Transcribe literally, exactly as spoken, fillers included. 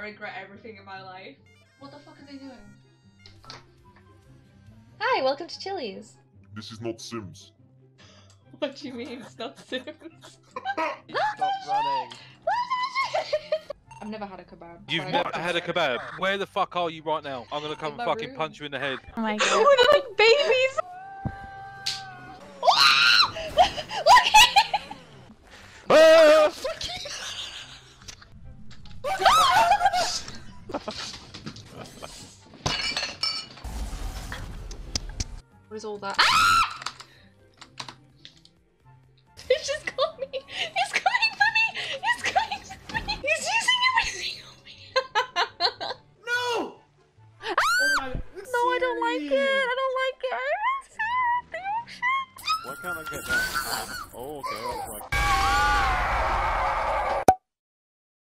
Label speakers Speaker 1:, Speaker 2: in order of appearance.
Speaker 1: regret everything in my life. What the fuck are they doing?
Speaker 2: Hi, welcome to Chili's.
Speaker 3: This is not Sims.
Speaker 1: What do you mean it's not Sims?
Speaker 4: Stop running.
Speaker 1: I've never had a kebab.
Speaker 5: You've
Speaker 1: But I
Speaker 5: never
Speaker 1: got
Speaker 5: had a
Speaker 1: them.
Speaker 5: kebab? Where the fuck are you right now? I'm gonna come
Speaker 1: In
Speaker 5: and
Speaker 1: my
Speaker 5: fucking
Speaker 1: room.
Speaker 5: punch you in the head.
Speaker 2: Oh my god.
Speaker 1: Oh, they're like babies!
Speaker 5: Ah!
Speaker 1: What is all that? Ah!